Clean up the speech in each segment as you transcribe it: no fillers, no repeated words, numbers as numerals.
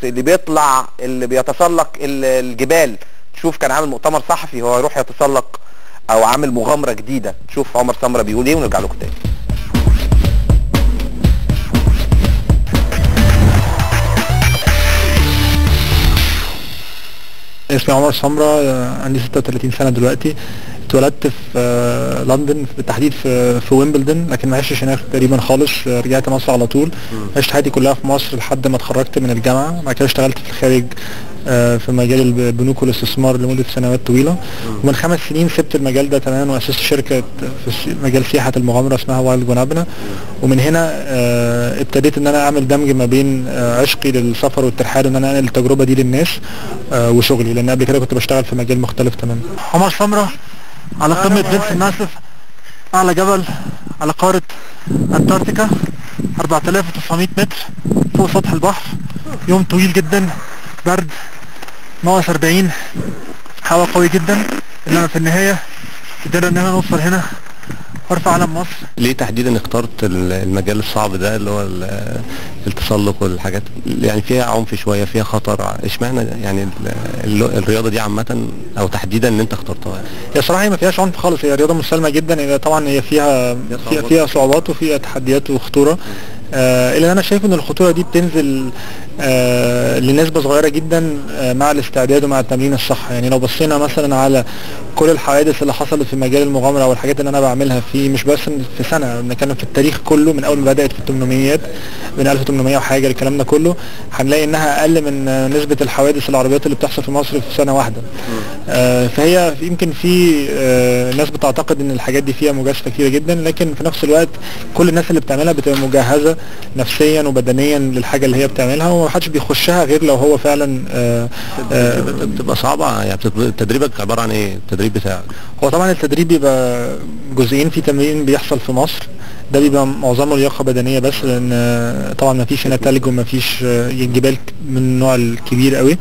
اللي بيطلع اللي بيتسلق الجبال، تشوف كان عامل مؤتمر صحفي هو يروح يتسلق او عامل مغامره جديده. تشوف عمر سمره بيقول ايه ونرجع لكم تاني. اسمي عمر سمرة، عندي 36 سنة دلوقتي. اتولدت في لندن، بالتحديد في ويمبلدون، لكن ما عشتش هناك تقريبا خالص. رجعت مصر على طول. عشت حياتي كلها في مصر لحد ما اتخرجت من الجامعة. بعد كده اشتغلت في الخارج في مجال البنوك والاستثمار لمدة سنوات طويلة. ومن 5 سنين سبت المجال ده تماما وأسست شركة في مجال سياحة المغامرة اسمها وايلد جونابنا. ومن هنا ابتديت ان انا اعمل دمج ما بين عشقي للسفر والترحال، وان انا انقل التجربة دي للناس وشغلي، لان قبل كده كنت بشتغل في مجال مختلف تماما. عمر سمرة على قمة فينس ماسف، اعلى جبل على قارة انتاركتيكا، 4900 متر فوق سطح البحر. يوم طويل جدا، برد، ناقص 40، هواء قوي جدا، انما في النهاية قدرنا ان احنا نوصل هنا وارفع علم مصر. ليه تحديدا اخترت المجال الصعب ده اللي هو التسلق والحاجات يعني فيها عنف شويه، فيها خطر؟ اشمعنى يعني الرياضه دي عامه او تحديدا ان انت اخترتها؟ هي صراحه ما فيهاش عنف خالص، هي رياضه مسالمه جدا. طبعا هي فيها صعوبات وفيها تحديات وخطوره. اللي انا شايف ان الخطوره دي بتنزل لنسبه صغيره جدا مع الاستعداد ومع التمرين الصح. يعني لو بصينا مثلا على كل الحوادث اللي حصلت في مجال المغامره والحاجات اللي انا بعملها فيه، مش بس في سنه، بنتكلم في التاريخ كله من اول ما بدات في الثمانينيات، من 1800 وحاجه الكلام ده كله، هنلاقي انها اقل من نسبه الحوادث العربيات اللي بتحصل في مصر في سنه واحده. فهي يمكن في ناس بتعتقد ان الحاجات دي فيها مجازفه كتيره جدا، لكن في نفس الوقت كل الناس اللي بتعملها بتبقى مجهزه نفسيا وبدنيا للحاجه اللي هي بتعملها، ومحدش بيخشها غير لو هو فعلا بتبقى صعبه. يعني تدريبك عباره عن ايه التدريب بتاعك؟ هو طبعا التدريب بيبقى جزئين. في تمرين بيحصل في مصر، ده بيبقى معظمه لياقه بدنيه بس، لان طبعا ما فيش هنا تلج وما فيش جبال من النوع الكبير قوي.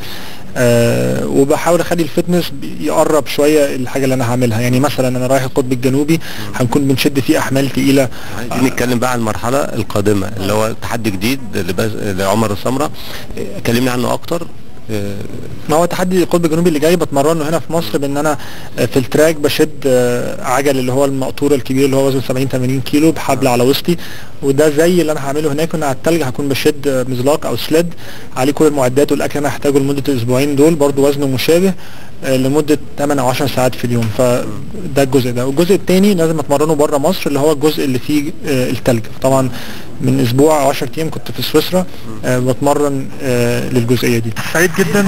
وبحاول اخلي الفتنس يقرب شويه الحاجه اللي انا هعملها. يعني مثلا انا رايح القطب الجنوبي، هنكون بنشد فيه احمال تقيله. عايزين نتكلم بقى عن المرحله القادمه اللي هو تحدي جديد لعمر سمرة، كلمني عنه اكتر. ما هو تحدي القطب الجنوبي اللي جاي بتمرنه هنا في مصر، بان انا في التراك بشد عجل اللي هو المقطور الكبير اللي هو وزنه 70-80 كيلو بحبل على وسطي، وده زي اللي انا هعمله هناك. وانا على التلج هكون بشد مزلاق او سليد عليه كل المعدات والاكل اللي انا هحتاجه لمده الاسبوعين دول، برضو وزنه مشابه، لمده 8 او 10 ساعات في اليوم. فده الجزء ده. والجزء الثاني لازم اتمرنه بره مصر، اللي هو الجزء اللي فيه التلج. طبعا من اسبوع او 10 ايام كنت في سويسرا بتمرن للجزئيه دي. سعيد جدا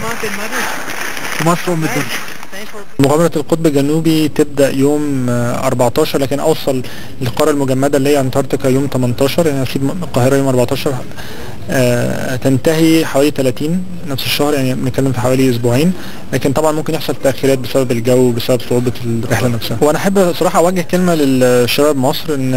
في مصر ام الدنيا. مغامرة القطب الجنوبي تبدأ يوم 14، لكن اوصل للقارة المجمدة اللي هي انتاركتيكا يوم 18. يعني اسيب القاهرة يوم 14، تنتهي حوالي 30 نفس الشهر، يعني بنتكلم في حوالي اسبوعين. لكن طبعا ممكن يحصل تأخيرات بسبب الجو وبسبب صعوبة الرحلة نفسها. وانا احب صراحة اوجه كلمة للشباب مصر، ان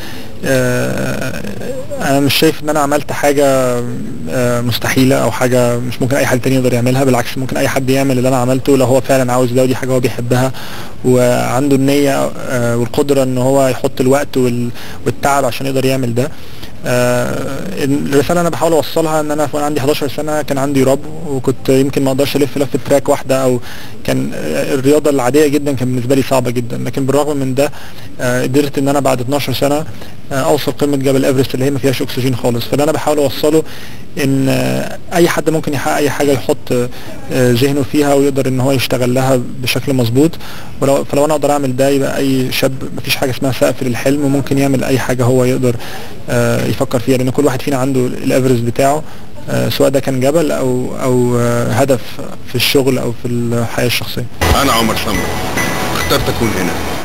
انا مش شايف ان انا عملت حاجة مستحيلة او حاجة مش ممكن اي حد تاني يقدر يعملها. بالعكس، ممكن اي حد يعمل اللي انا عملته لو هو فعلا عاوز ده، ودي حاجة هو بيحبها وعنده النية والقدرة ان هو يحط الوقت والتعب عشان يقدر يعمل ده. الرساله انا بحاول اوصلها ان انا وانا عندي 11 سنه كان عندي رب، وكنت يمكن ما اقدرش الف لفه تراك واحده، او كان الرياضه العاديه جدا كان بالنسبه لي صعبه جدا. لكن بالرغم من ده قدرت ان انا بعد 12 سنه اوصل قمه جبل ايفرست اللي هي ما فيهاش اكسجين خالص. فاللي انا بحاول اوصله ان اي حد ممكن يحقق اي حاجه يحط ذهنه فيها ويقدر ان هو يشتغل لها بشكل مظبوط. فلو انا اقدر اعمل ده، يبقى اي شاب مفيش حاجه اسمها سقف للحلم، وممكن يعمل اي حاجه هو يقدر يفكر فيها، لان كل واحد فينا عنده الايفرست بتاعه، سواء ده كان جبل او هدف في الشغل او في الحياه الشخصيه. انا عمر سمرة اخترت اكون هنا.